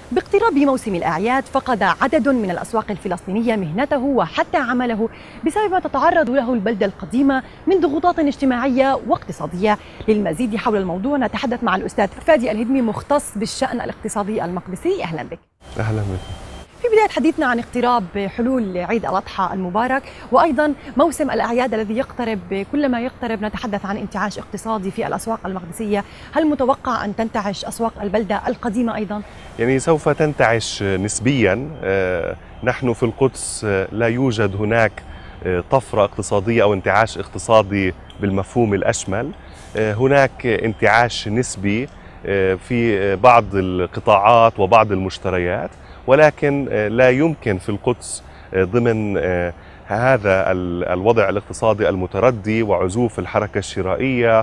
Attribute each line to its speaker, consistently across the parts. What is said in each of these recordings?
Speaker 1: باقتراب موسم الأعياد فقد عدد من الأسواق الفلسطينية مهنته وحتى عمله بسبب ما تتعرض له البلدة القديمة من ضغوطات اجتماعية واقتصادية. للمزيد حول الموضوع نتحدث مع الأستاذ فادي الهدمي مختص بالشأن الاقتصادي المقدسي. أهلا بك.
Speaker 2: أهلا بك.
Speaker 1: في بداية حديثنا عن اقتراب حلول عيد الأضحى المبارك وأيضا موسم الأعياد الذي يقترب، كلما يقترب نتحدث عن انتعاش اقتصادي في الأسواق المقدسية. هل متوقع أن تنتعش أسواق البلدة القديمة أيضا؟
Speaker 2: يعني سوف تنتعش نسبيا. نحن في القدس لا يوجد هناك طفرة اقتصادية أو انتعاش اقتصادي بالمفهوم الأشمل. هناك انتعاش نسبي في بعض القطاعات وبعض المشتريات، ولكن لا يمكن في القدس ضمن هذا الوضع الاقتصادي المتردي وعزوف الحركة الشرائية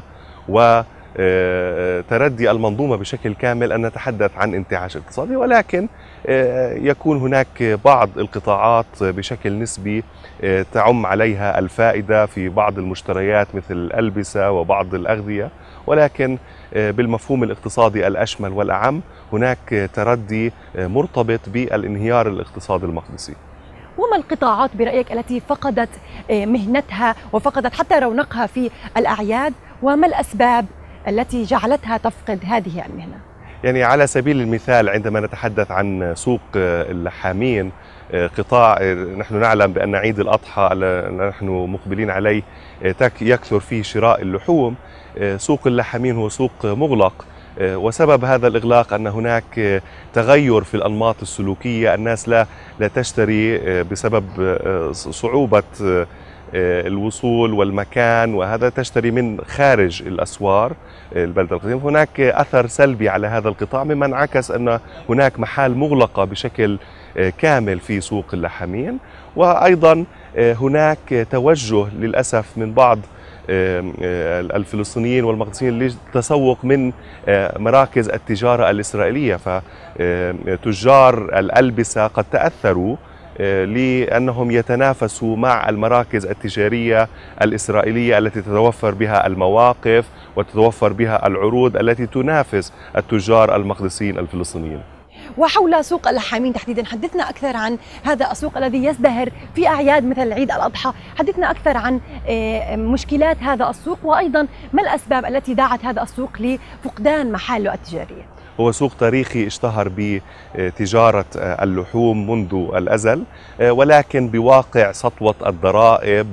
Speaker 2: وتردي المنظومة بشكل كامل أن نتحدث عن انتعاش اقتصادي، ولكن يكون هناك بعض القطاعات بشكل نسبي تعم عليها الفائدة في بعض المشتريات مثل الألبسة وبعض الأغذية، ولكن بالمفهوم الاقتصادي الأشمل والأعم هناك تردي مرتبط بالانهيار الاقتصادي المقدسي.
Speaker 1: وما القطاعات برأيك التي فقدت مهنتها وفقدت حتى رونقها في الأعياد، وما الأسباب التي جعلتها تفقد هذه المهنة؟
Speaker 2: يعني على سبيل المثال عندما نتحدث عن سوق اللحامين، قطاع نحن نعلم بأن عيد الأضحى نحن مقبلين عليه يكثر فيه شراء اللحوم. سوق اللحامين هو سوق مغلق، وسبب هذا الإغلاق أن هناك تغير في الأنماط السلوكية. الناس لا تشتري بسبب صعوبة الوصول والمكان، وهذا تشتري من خارج الأسوار البلدة القديمة. هناك أثر سلبي على هذا القطاع، مما انعكس أن هناك محال مغلقة بشكل كامل في سوق اللحامين. وأيضا هناك توجه للأسف من بعض الفلسطينيين والمقدسيين للتسوق من مراكز التجارة الإسرائيلية، فتجار الألبسة قد تأثروا لأنهم يتنافسوا مع المراكز التجارية الإسرائيلية التي تتوفر بها المواقف وتتوفر بها العروض التي تنافس التجار المقدسيين الفلسطينيين.
Speaker 1: وحول سوق اللحامين تحديدا، حدثنا أكثر عن هذا السوق الذي يزدهر في أعياد مثل عيد الأضحى. حدثنا أكثر عن مشكلات هذا السوق، وأيضا ما الأسباب التي دعت هذا السوق لفقدان محاله التجارية.
Speaker 2: هو سوق تاريخي اشتهر بتجارة اللحوم منذ الأزل، ولكن بواقع سطوة الضرائب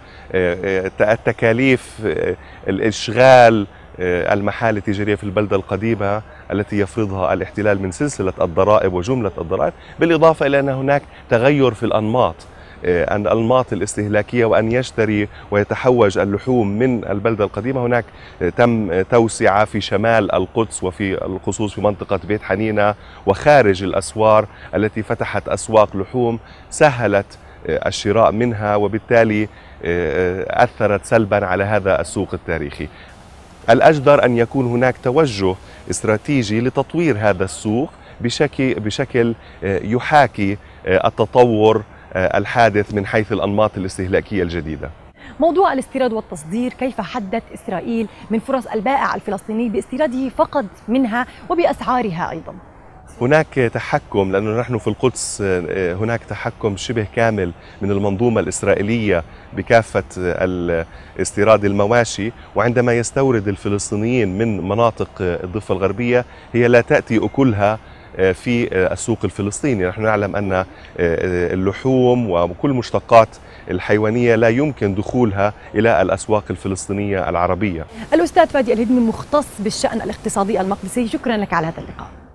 Speaker 2: والتكاليف الإشغال المحال التجارية في البلدة القديمة التي يفرضها الاحتلال من سلسلة الضرائب وجملة الضرائب، بالإضافة إلى أن هناك تغير في الأنماط الاستهلاكية، وأن يشتري ويتحوج اللحوم من البلدة القديمة. هناك تم توسعة في شمال القدس وفي الخصوص في منطقة بيت حنينة وخارج الأسوار التي فتحت أسواق لحوم سهلت الشراء منها، وبالتالي أثرت سلبا على هذا السوق التاريخي. الأجدر أن يكون هناك توجه استراتيجي لتطوير هذا السوق بشكل يحاكي التطور الحادث من حيث الأنماط الاستهلاكية الجديدة.
Speaker 1: موضوع الاستيراد والتصدير، كيف حدت إسرائيل من فرص البائع الفلسطيني باستيراده فقط منها وبأسعارها أيضا؟
Speaker 2: هناك تحكم، لأنه نحن في القدس هناك تحكم شبه كامل من المنظومة الإسرائيلية بكافة استيراد المواشي، وعندما يستورد الفلسطينيين من مناطق الضفة الغربية هي لا تأتي أكلها في السوق الفلسطيني. نحن نعلم أن اللحوم وكل مشتقات الحيوانية لا يمكن دخولها إلى الأسواق الفلسطينية العربية.
Speaker 1: الأستاذ فادي الهدمي مختص بالشأن الاقتصادي المقدسي، شكرا لك على هذا اللقاء.